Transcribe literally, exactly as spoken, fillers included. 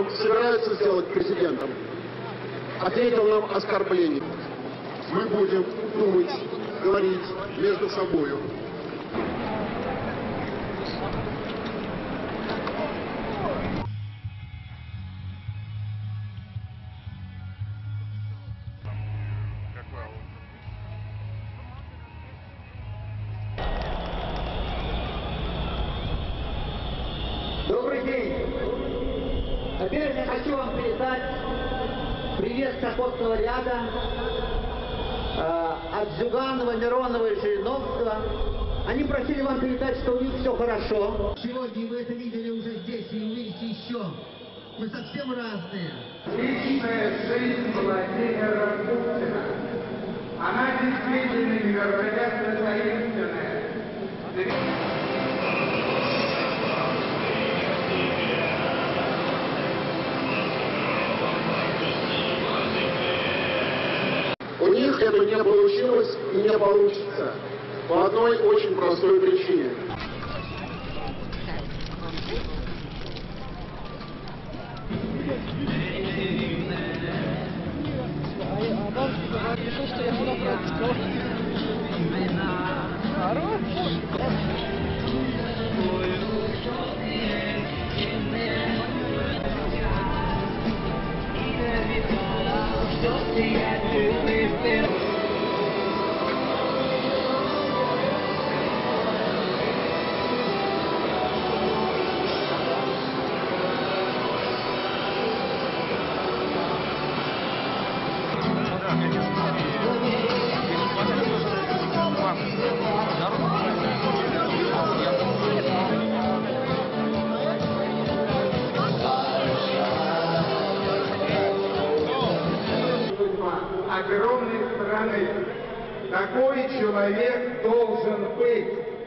собирается сделать президентом, ответил нам оскорблением. Мы будем думать, говорить между собою. Добрый день! Во-первых, я хочу вам передать привет Сокольского ряда э, от Зюганова, Миронова и Жириновского. Они просили вам передать, что у них все хорошо. Сегодня вы это видели уже здесь и увидите еще. Мы совсем разные. Личная жизнь Владимира Путина. Она действительно невероятно таинственная. У них это не получилось и не получится. По одной очень простой причине. Огромной страны. Такой человек должен быть.